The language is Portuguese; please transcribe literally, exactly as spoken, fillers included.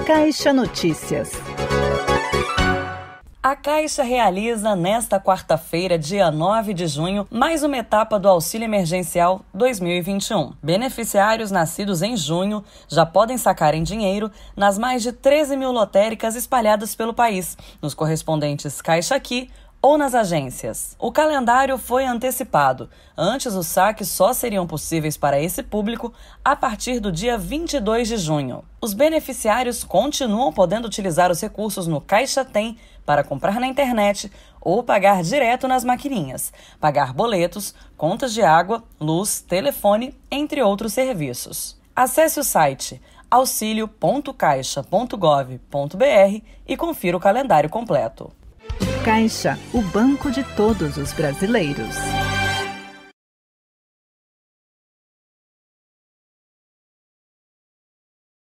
Caixa Notícias. A Caixa realiza nesta quarta-feira, dia nove de junho, mais uma etapa do Auxílio Emergencial dois mil e vinte e um. Beneficiários nascidos em junho já podem sacar em dinheiro nas mais de treze mil lotéricas espalhadas pelo país, nos correspondentes Caixa Aqui ou nas agências. O calendário foi antecipado. Antes, os saques só seriam possíveis para esse público a partir do dia vinte e dois de junho. Os beneficiários continuam podendo utilizar os recursos no Caixa Tem para comprar na internet ou pagar direto nas maquininhas, pagar boletos, contas de água, luz, telefone, entre outros serviços. Acesse o site auxilio ponto caixa ponto gov ponto br e confira o calendário completo. Caixa, o banco de todos os brasileiros.